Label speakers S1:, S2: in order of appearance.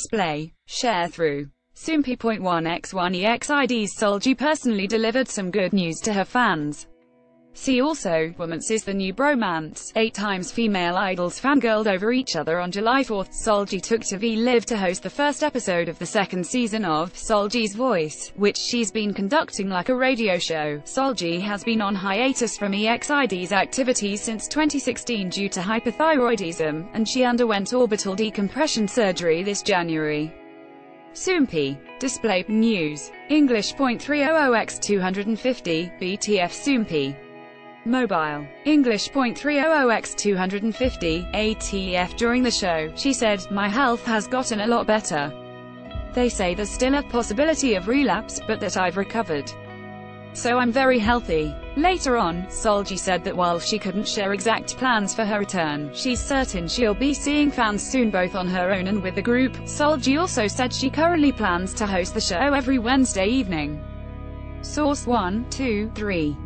S1: display. Sharethrough. Soompi.1x1 EXID's Solji personally delivered some good news to her fans. See also, Romance is the New Bromance. 8 times female idols fangirled over each other. On July 4, Solji took to VLive to host the first episode of the second season of Solji's Voice, which she's been conducting like a radio show. Solji has been on hiatus from EXID's activities since 2016 due to hypothyroidism, and she underwent orbital decompression surgery this January. Soompi. Display. News. English.300x250, BTF Soompi. Mobile. English.300x250, ATF. During the show, she said, "My health has gotten a lot better. They say there's still a possibility of relapse, but that I've recovered. So I'm very healthy." Later on, Solji said that while she couldn't share exact plans for her return, she's certain she'll be seeing fans soon both on her own and with the group. Solji also said she currently plans to host the show every Wednesday evening. Source 1, 2, 3.